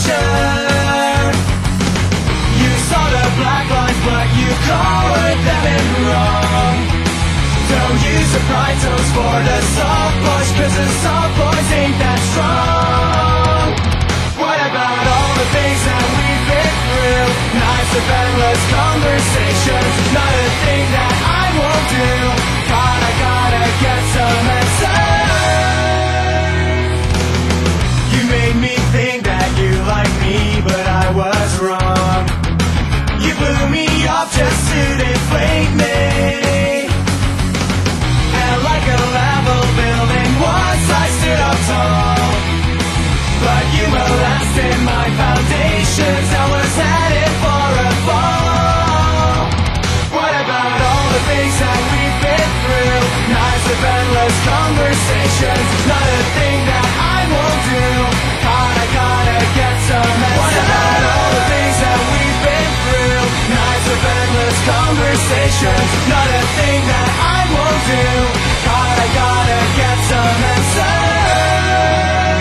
future. You saw the black lines, but you colored them in wrong. Don't use the pride tones for the soft boys, 'cause the soft boys ain't that strong. What about all the things that we've been through? Nights of endless conversations, not a thing that I won't do. God, I gotta get some answers. You made me think that you liked me, but I was wrong. You blew me off just to deflate me. And like a level building, once I stood up tall, but you molested my foundations. I was headed for a fall. What about all the things that we've been through? Nights of endless conversations, not a thing that I won't do. God, I gotta get some answers. What about all the things that we've been through? Nights of endless conversations, not a thing that I won't do. God, I gotta get some answers.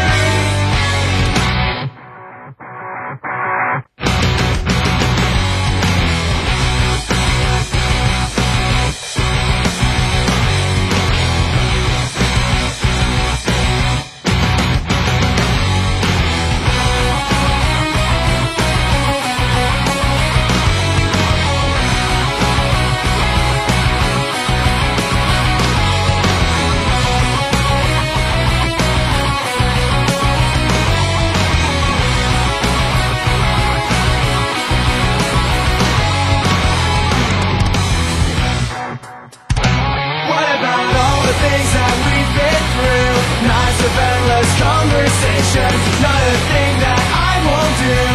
Conversations, not a thing that I won't do.